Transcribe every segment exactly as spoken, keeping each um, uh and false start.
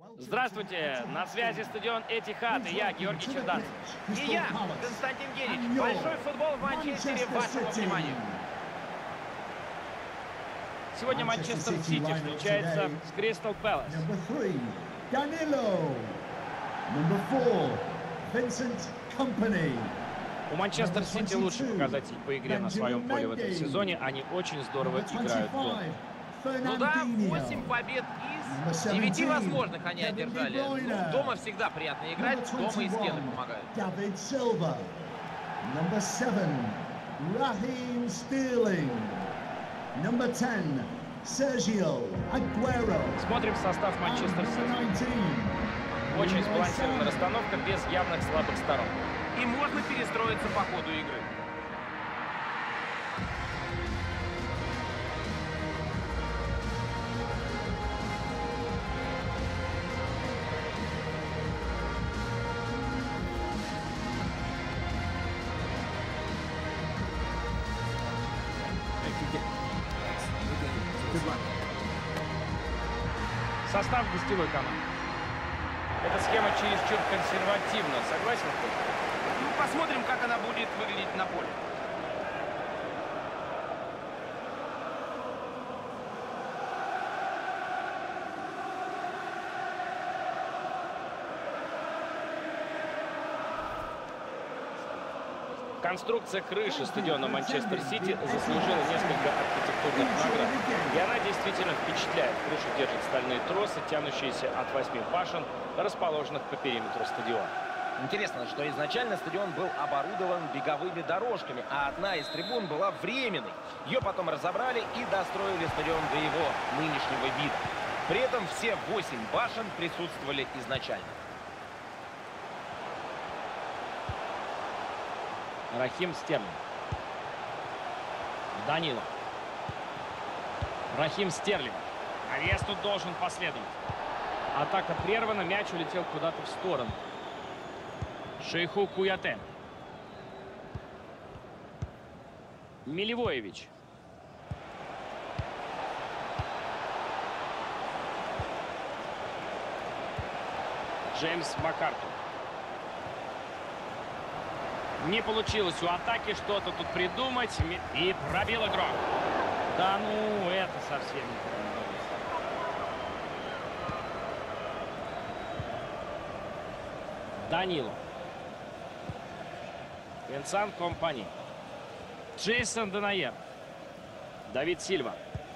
Здравствуйте, на связи стадион Этихад, и я, Георгий Черданцев. И я, Константин Генич. Большой футбол в Манчестере вашему вниманию. Сегодня Манчестер Сити встречается с Кристал Пэлас. У Манчестер Сити лучший показатель по игре на своем поле в этом сезоне. Они очень здорово играют дома. Ну да, восемь побед из девяти возможных они одержали. Ну, дома всегда приятно играть, дома и стены помогают. Смотрим состав Манчестер Сити. Очень сбалансированная расстановка, без явных слабых сторон. И можно перестроиться по ходу игры. Состав гостевой команды. Эта схема чересчур консервативна. Согласен? Ну, посмотрим, как она будет выглядеть на поле. Конструкция крыши стадиона Манчестер Сити заслужила несколько архитектурных наград. И она действительно впечатляет. Крышу держат стальные тросы, тянущиеся от восьми башен, расположенных по периметру стадиона. Интересно, что изначально стадион был оборудован беговыми дорожками, а одна из трибун была временной. Ее потом разобрали и достроили стадион до его нынешнего вида. При этом все восемь башен присутствовали изначально. Рахим Стерлинг. Данило. Рахим Стерлинг. Арест тут должен последовать. Атака прервана, мяч улетел куда-то в сторону. Шейху Куяте. Милевоевич. Джеймс Маккарту. Не получилось у атаки что-то тут придумать. И пробил игрок. Да ну, это совсем не понравилось. Данило. Винсан Компани. Джейсон Денаер. Давид Сильва.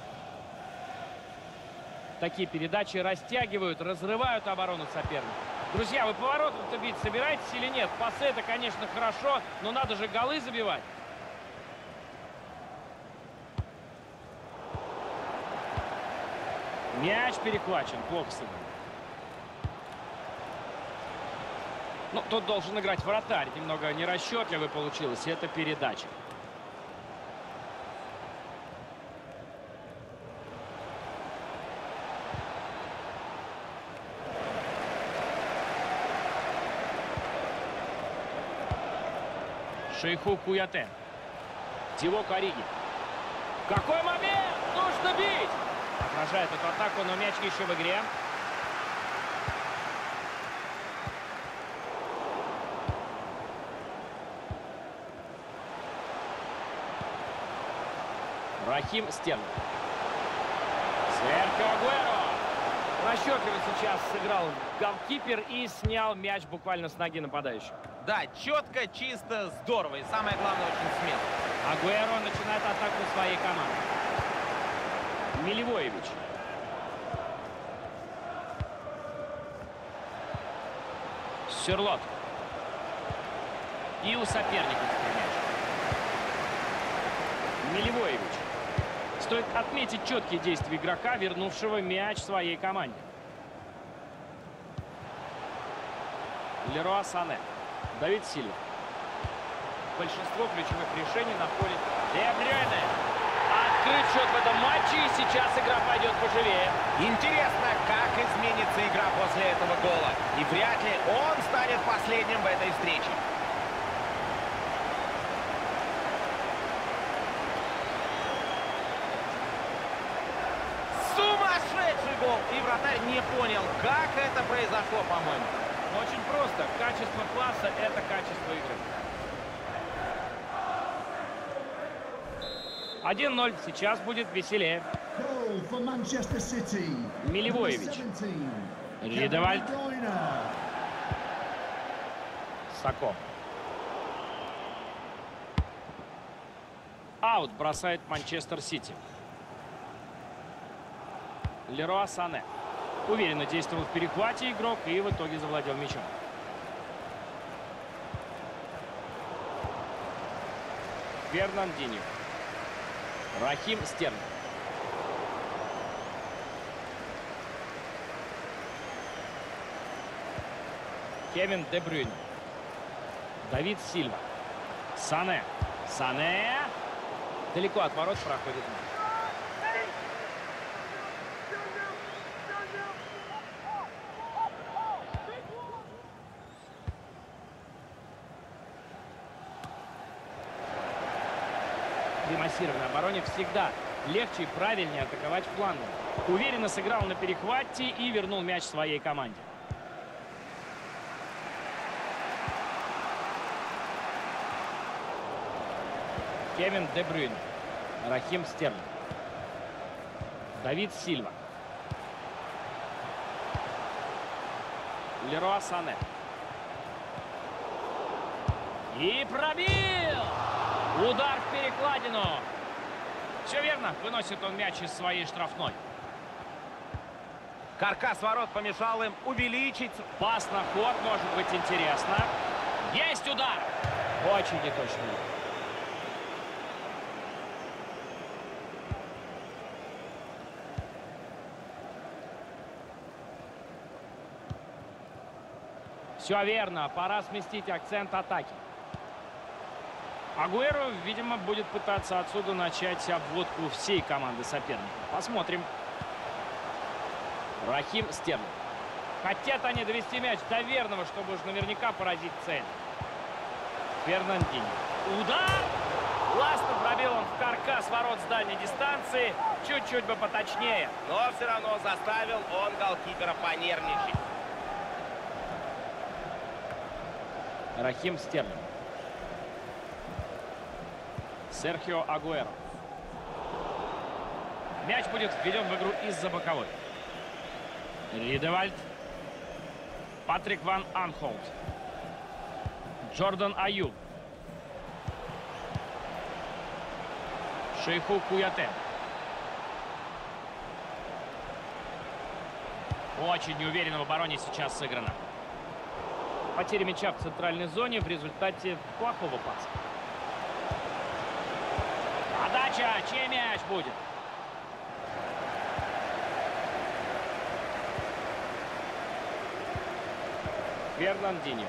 Такие передачи растягивают, разрывают оборону соперника. Друзья, вы поворотом-то бить собираетесь или нет? Пасы это, конечно, хорошо, но надо же голы забивать. Мяч перехвачен, плохо сыгран. Ну, тут должен играть вратарь. Немного нерасчетливый получилось. Это передача. Шейху Куяте. Тиво Кариги. Какой момент! Нужно бить! Отражает эту атаку, но мяч еще в игре. Рахим Стерлинг. Серхио Агуэро. Расчетливо сейчас сыграл голкипер и снял мяч буквально с ноги нападающего. Да, четко, чисто, здорово. И самое главное, очень смело. Агуэро начинает атаку своей команды. Милевоевич. Сюрлот. И у соперника мяч. Милевоевич. Стоит отметить четкие действия игрока, вернувшего мяч своей команде. Леруа Сане. Давид Сильва. Большинство ключевых решений на поле. Де Брюйне. Открыт счет в этом матче, и сейчас игра пойдет поживее. Интересно, как изменится игра после этого гола. И вряд ли он станет последним в этой встрече. Сумасшедший гол, и вратарь не понял, как это произошло, по-моему. Очень просто. Качество класса – это качество игры. один ноль. Сейчас будет веселее. Милевоевич. Ридевальд. Сако. Аут бросает Манчестер Сити. Леруа Сане. Уверенно действовал в перехвате игрок и в итоге завладел мячом. Фернандиньо. Рахим Стерлинг. Кевин Де Брюйне. Давид Сильва. Сане. Сане. Далеко от ворот проходит мяч. При массированной обороне всегда легче и правильнее атаковать флангом. Уверенно сыграл на перехвате и вернул мяч своей команде. Кевин Де Брюйне. Рахим Стерлинг. Давид Сильва. Леруа Сане. И пробил! Удар в перекладину. Все верно. Выносит он мяч из своей штрафной. Каркас ворот помешал им увеличить. Пас на ход может быть интересно. Есть удар. Очень неточный. Все верно. Пора сместить акцент атаки. Агуэро, видимо, будет пытаться отсюда начать обводку всей команды соперника. Посмотрим. Рахим Стерлинг. Хотят они довести мяч до верного, чтобы уж наверняка поразить цель. Фернандиньо. Удар! Классно пробил он в каркас ворот с дальней дистанции. Чуть-чуть бы поточнее. Но все равно заставил он голкипера понервничать. Рахим Стерлинг. Серхио Агуэро. Мяч будет введен в игру из-за боковой. Ридевальд. Патрик Ван Анхолт. Джордан Аю. Шейху Куяте. Очень неуверенно в обороне сейчас сыграно. Потеря мяча в центральной зоне в результате плохого паса. Подача. Чей мяч будет? Фернандиньо.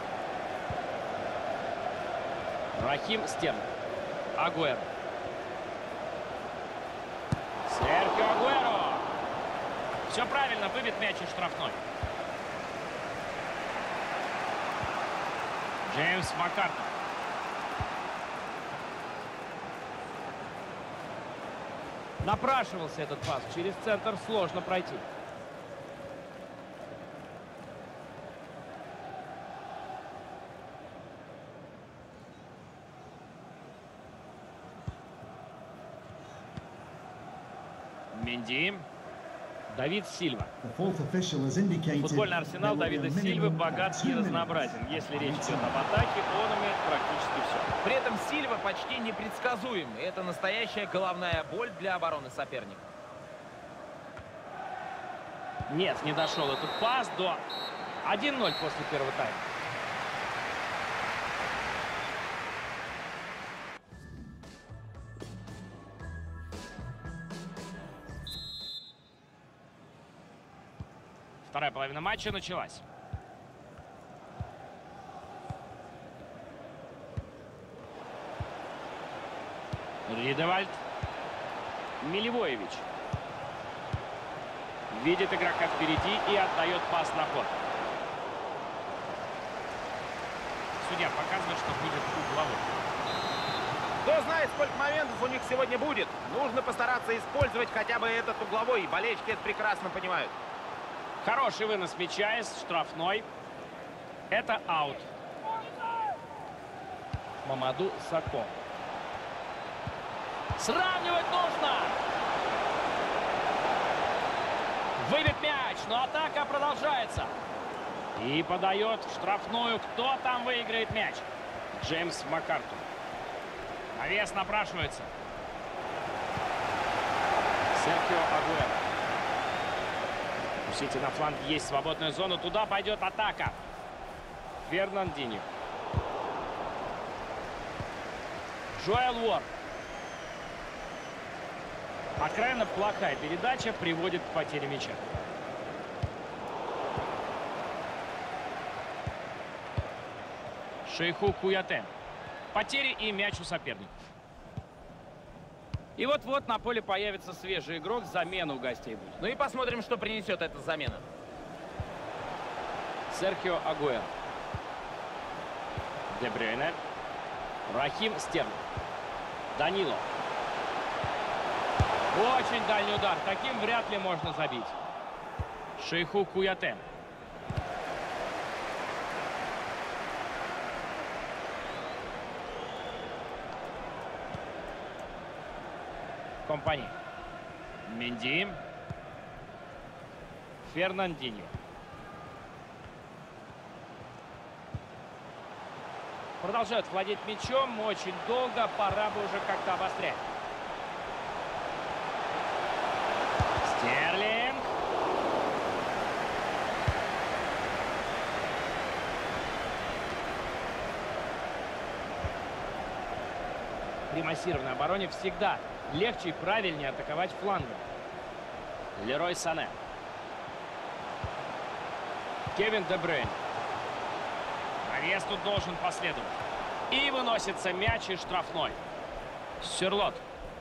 Рахим Стерлинг. Агуэро. Серхио Агуэро. Все правильно, выбит мяч из штрафной. Джеймс Маккартни. Напрашивался этот пас. Через центр сложно пройти. Менди. Давид Сильва. Футбольный арсенал Давида Сильвы богат и разнообразен. Если речь идет об атаке, он умеет практически все. При этом Сильва почти непредсказуем. Это настоящая головная боль для обороны соперника. Нет, не дошел этот пас до один ноль после первого тайма. Вторая половина матча началась. Ридевальд. Милевоевич. Видит игрока впереди и отдает пас на ход. Судья показывает, что будет угловой. Кто знает, сколько моментов у них сегодня будет. Нужно постараться использовать хотя бы этот угловой, и болельщики это прекрасно понимают. Хороший вынос мяча из штрафной. Это аут. Мамаду Сако. Сравнивать нужно! Выбит мяч, но атака продолжается. И подает в штрафную. Кто там выиграет мяч? Джеймс Маккарту. Навес напрашивается. Серхио Агуэро. У Сити на фланге есть свободная зона. Туда пойдет атака. Фернандиньо. Джоэл Уорд. Откровенно плохая передача приводит к потере мяча. Шейху Куяте. Потери и мяч у соперников. И вот-вот на поле появится свежий игрок. Замена у гостей будет. Ну и посмотрим, что принесет эта замена. Серхио Агуэро. Де Брюйне. Рахим Стерлинг. Данило. Очень дальний удар. Таким вряд ли можно забить. Шейху Куяте. Компания. Менди. Фернандиньо. Продолжают владеть мячом очень долго. Пора бы уже как-то обострять. Стерлинг. При массированной обороне всегда легче и правильнее атаковать флангом. Лерой Сане. Кевин Де Брюйне. Навес тут должен последовать. И выносится мяч из штрафной. Сюрлот.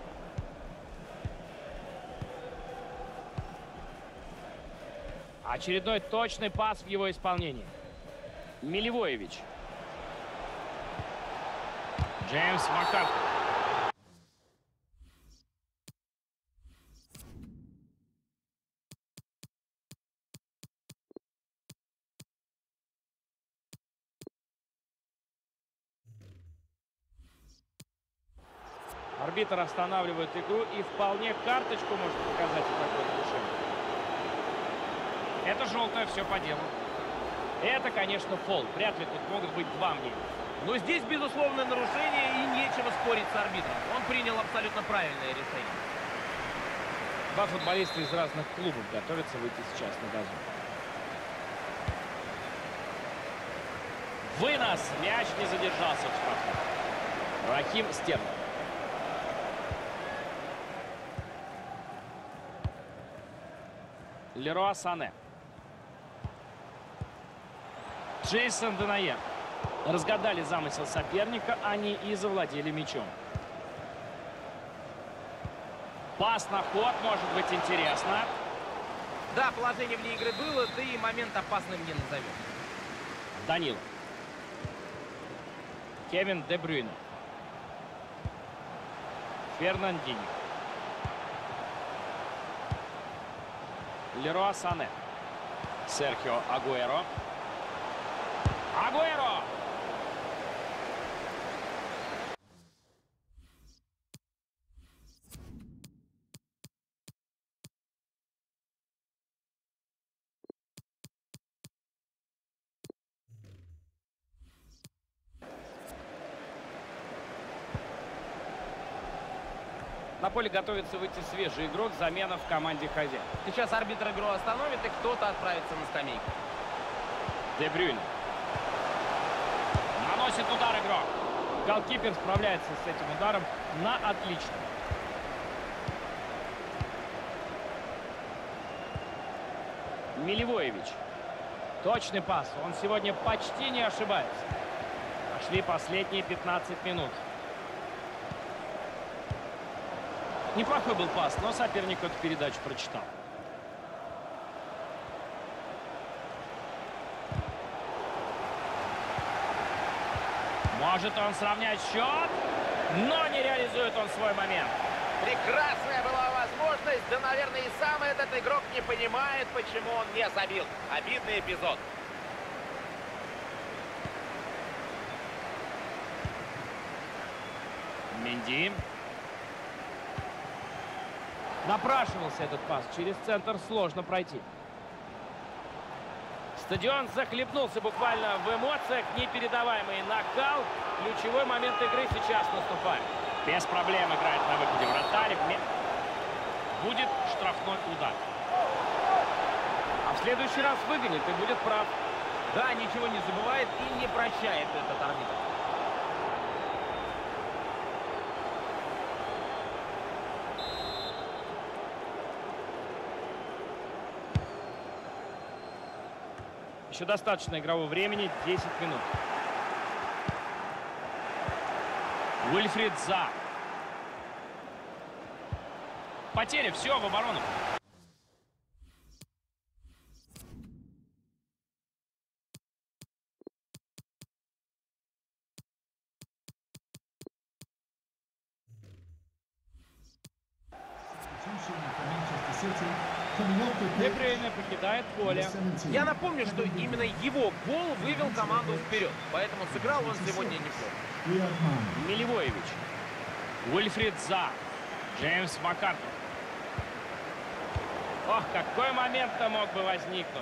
Очередной точный пас в его исполнении. Милевоевич. Джеймс Маккарту. Арбитр останавливает игру и вполне карточку может показать за такое нарушение. Это желтое, все по делу. Это, конечно, фол. Вряд ли тут могут быть два мнения. Но здесь, безусловно, нарушение, и нечего спорить с арбитром. Он принял абсолютно правильное решение. Два футболиста из разных клубов готовятся выйти сейчас на газон. Вынос. Мяч не задержался в штрафной. Рахим Стерлинг. Леруа Сане. Джейсон Денаер. Разгадали замысел соперника, они и завладели мячом. Пас на ход, может быть интересно. Да, положение вне игры было, да и момент опасным не назовем. Данило. Кевин Де Брюйне. Фернандиньо. Леруа Сане. Серхио Агуэро. Агуэро! На поле готовится выйти свежий игрок. Замена в команде хозяин. Сейчас арбитр игру остановит, и кто-то отправится на скамейку. Де Брюйне. Наносит удар игрок. Голкипер справляется с этим ударом на отлично. Милевоевич. Точный пас. Он сегодня почти не ошибается. Пошли последние пятнадцать минут. Неплохой был пас, но соперник эту передачу прочитал. Может он сравнять счет? Но не реализует он свой момент. Прекрасная была возможность, да, наверное, и сам этот игрок не понимает, почему он не забил. Обидный эпизод. Менди. Напрашивался этот пас. Через центр сложно пройти. Стадион захлебнулся буквально в эмоциях. Непередаваемый накал. Ключевой момент игры сейчас наступает. Без проблем играет на выходе вратарь. Будет штрафной удар. А в следующий раз выгонит и будет прав. Да, ничего не забывает и не прощает этот арбитр. Еще достаточно игрового времени. десять минут. Уильфрид Заа. Потеря. Все в оборону. Дебрюйне покидает поле. Я напомню, что именно его гол вывел команду вперед. Поэтому сыграл он сегодня неплохо. Милевоевич. Уильфрид Заа. Джеймс Маккартер. Ох, какой момент-то мог бы возникнуть.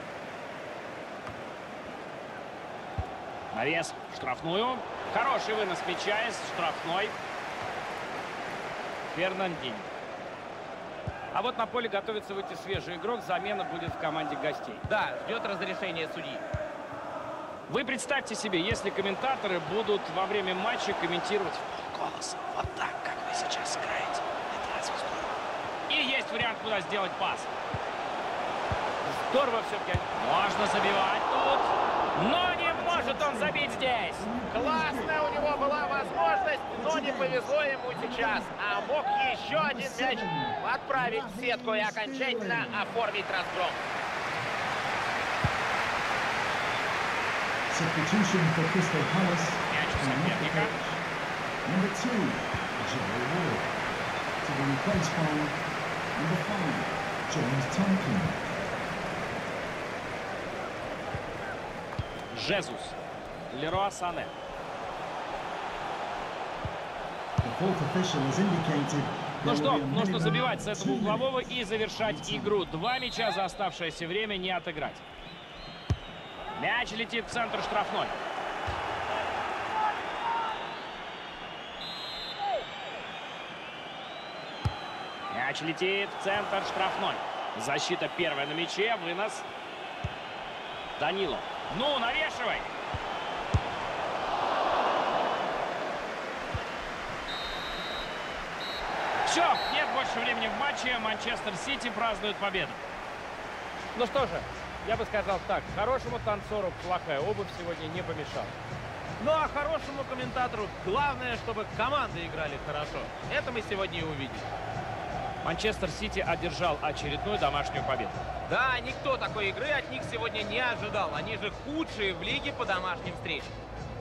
Навес в штрафную. Хороший вынос мяча из штрафной. Фернандинho. А вот на поле готовится выйти свежий игрок. Замена будет в команде гостей. Да, ждет разрешения судьи. Вы представьте себе, если комментаторы будут во время матча комментировать в полголоса. Вот так, как вы сейчас играете. Это разве здорово? И есть вариант, куда сделать пас. Здорово все-таки. Можно забивать тут. Но не может он забить здесь. Классная у него была возможность, но не повезло ему сейчас. А мог еще один мяч отправить в сетку и окончательно оформить разгром. Substitution for Crystal Palace. Мяч у соперника. Number two, Joe Ward. To be replaced by number five, James Tonkin. Жезус. Леруа Сане. The fourth official has indicated. Ну что, нужно забивать с этого углового и завершать игру. Два мяча за оставшееся время не отыграть. Мяч летит в центр штрафной. Мяч летит в центр штрафной. Защита первая на мяче. Вынос. Данило. Ну, навешивай. Все, нет больше времени в матче. Манчестер Сити празднует победу. Ну что же, я бы сказал так. Хорошему танцору плохая обувь сегодня не помешала. Ну а хорошему комментатору главное, чтобы команды играли хорошо. Это мы сегодня и увидели. Манчестер Сити одержал очередную домашнюю победу. Да, никто такой игры от них сегодня не ожидал. Они же худшие в лиге по домашним встречам.